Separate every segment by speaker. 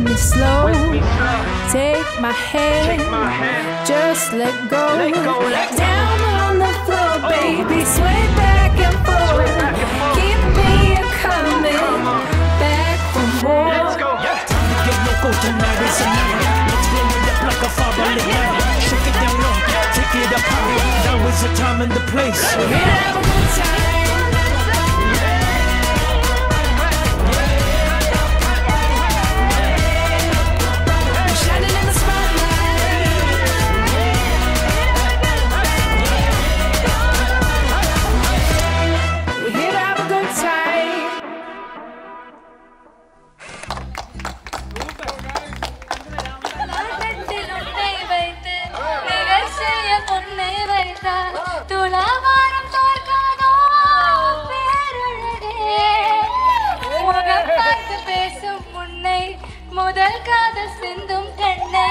Speaker 1: me slow. Take my hand, just let go. Down on the floor, baby, sway back and forth. Keep me coming back for more.
Speaker 2: Let's go. Time to get local tonight is a night. Let's blow it up like a fireballing night. Shake it down low, take it up high. Now is the time and the place.
Speaker 1: We're gonna have a good time.
Speaker 3: முதல் காதல் சிந்தும் கண்ணை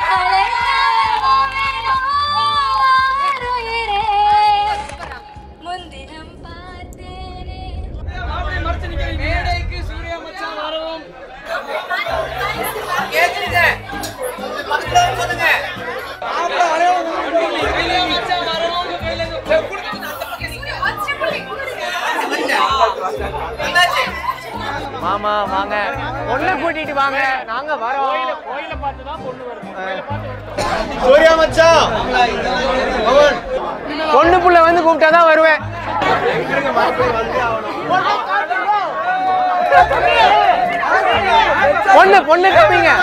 Speaker 3: முன்தினம் பார்த்தேனே.
Speaker 4: மேடைக்கு சூர்யா மச்சான் வரவும்
Speaker 5: மாமா வாங்க, பொண்ணு கூட்டிட்டு வாங்க, நாங்க வரோம்.
Speaker 4: கோயில பார்த்து தான் பொண்ணு வருது.
Speaker 5: சூர்யா மச்சான் பொண்ணு புள்ள வந்து கூப்பிட்டாதான் வருவேன். பொண்ணு பொண்ணு கப்பிங்க.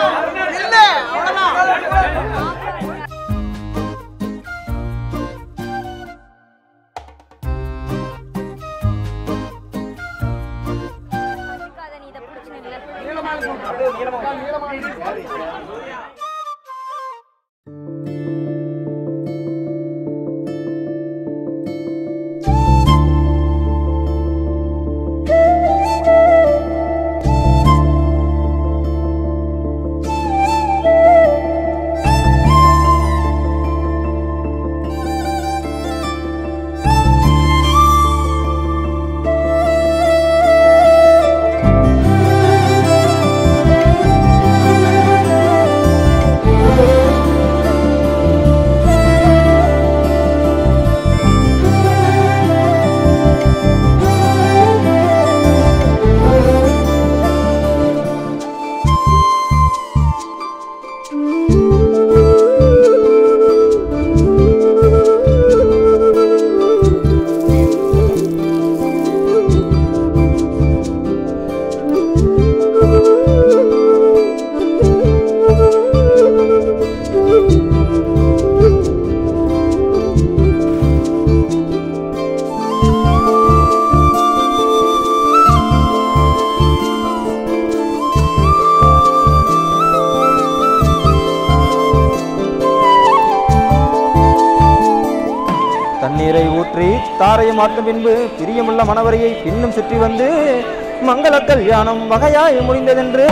Speaker 6: தண்ணீரை ஊற்றி தாரையை மாற்றும் பின்பு பிரியமுள்ள மணவரையை பின்னும் சுற்றி வந்து மங்கள கல்யாணம் வகையாய் முடிந்ததென்று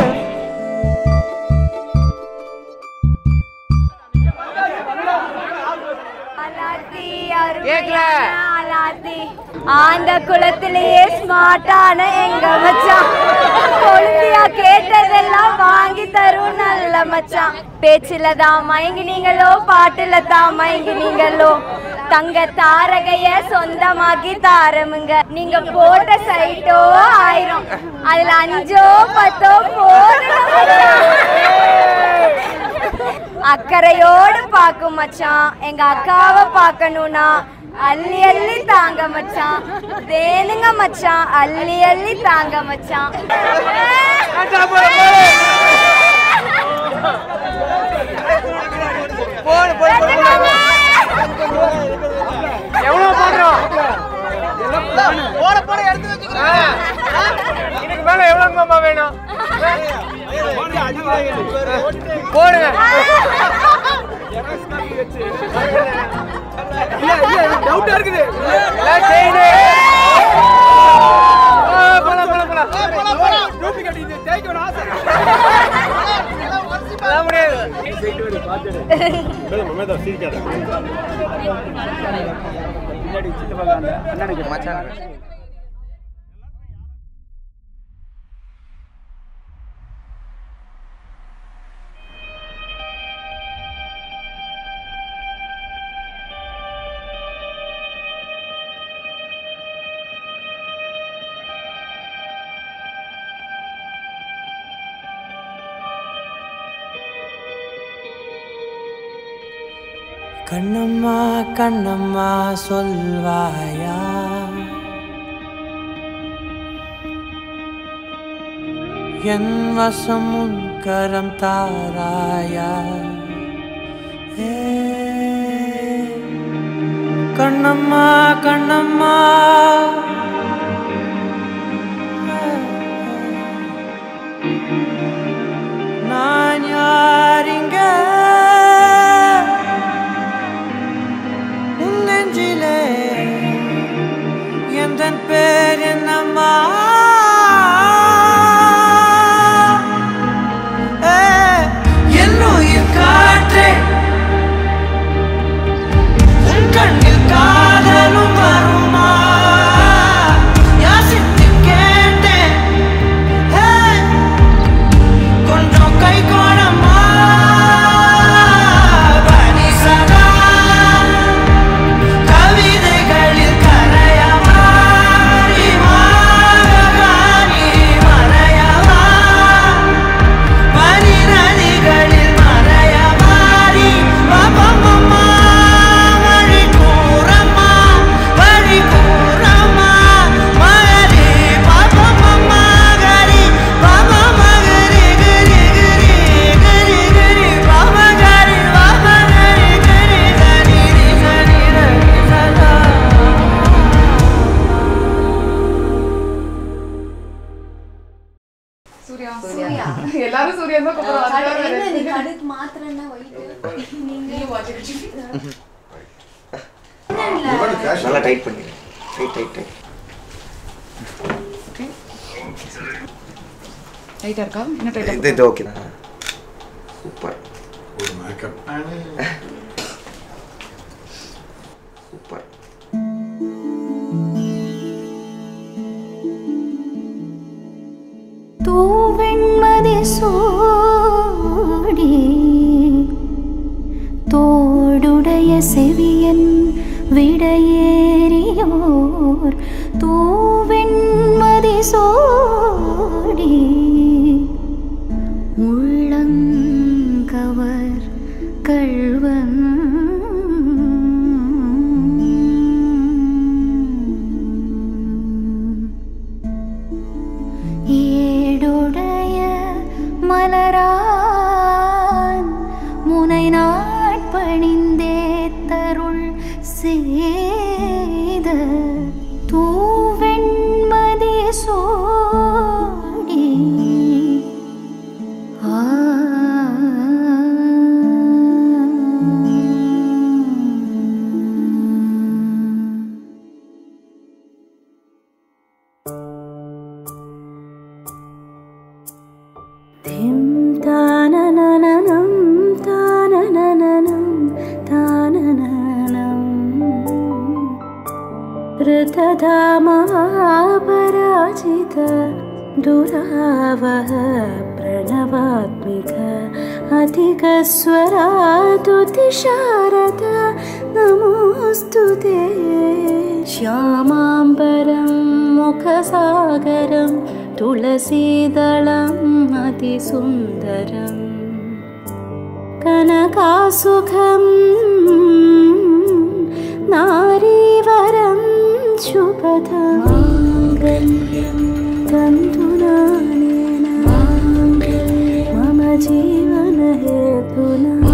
Speaker 3: ஆண்ட குளத்திலேயே ஸ்மார்ட்டான எங்க மச்சான் கொழுந்தியா கேட்டதெல்லாம் வாங்கி தரும் நல்ல மச்சான். பேச்சுல தான் மயங்கினீங்களோ, பாட்டுல தான் மயங்கினீங்களோ, தங்க தாரகைய சொந்தமாக்கி தாரமுங்க. நீங்க போட்ட சைட்டோ 1000, அதுல 5ஓ 10ஓ போடணும். அக்கறையோடு பாக்கும் மச்சான், எங்க அக்காவை பார்க்கணும்னா அள்ளி அள்ளி தாங்க மச்சான். தேனுங்க மச்சான், அள்ளி அள்ளி தாங்க மச்சான்.
Speaker 5: எவ்வளவு போடுறோம்? இதுக்கு மேல எவ்வளவு மாமா வேணும்? போடுங்க.
Speaker 4: டவுட்டா இருக்குது. மச்சான்
Speaker 7: கண்ணம்மா கண்ணம்மா சொல்வாயா என் வசம் உன் கரம் தாராயா கண்ணம்மா கண்ணம்மா நான் யாரிங்க உன் நெஞ்சிலே எந்தன் பேர் என்னம்மா என்னுயிர் காற்றே உன் கண்ணில் காதலும் வருமா யாசித்து கேட்டேன் கொஞ்சம் கை கோணமா பனிசகா கவிதைகளில் கரையவா நீ மறையவா பனி நதிகளில் மறையவாரி பாபம்மா வழி கூறம்மா மகரி பாபம்மா கரி பாபம்மா கரி கரி கரி கரி கரி பாபா கரி கரி கரி சனி ரவி சதா
Speaker 8: சூர்யா எல்லாரும் சூர்யா தான் கூப்பிடுறாங்க
Speaker 3: நீ கடுக்கு மாத்திரன்னா வைட்டு நீங்க
Speaker 8: வாட்ச்
Speaker 5: நல்லா டைட் பண்ணி டைட்
Speaker 8: டைட்டா இருக்கா என்ன டைட்டா
Speaker 5: இது ஓகே சூப்பர்
Speaker 9: ஒரு மேக்கப்
Speaker 5: சூப்பர்
Speaker 1: தூவெண்மதி சூடி தோடுடைய செவியன் விடையேறியோர் தூவெண்மதி சூடி உள்ளங்கவர் கள்வன் ஏடுடைய மலரான் முனை நாட்பணிந்தே தருள் செய்த தூவெண்மதி சோடி தானனனம் தானனனம் தானனனம் ऋतधामापराजित दुरावह प्रणवात्मिक अधिकस्वरातुतिशारद नमोऽस्तु ते श्यामाम्बरं मुखसागरं तुलसीदलम् अतिसुन्दरम् कनकासुखं नारीवरं शुभदं माङ्गल्यं तन्तुनानेन मम जीवनहेतुना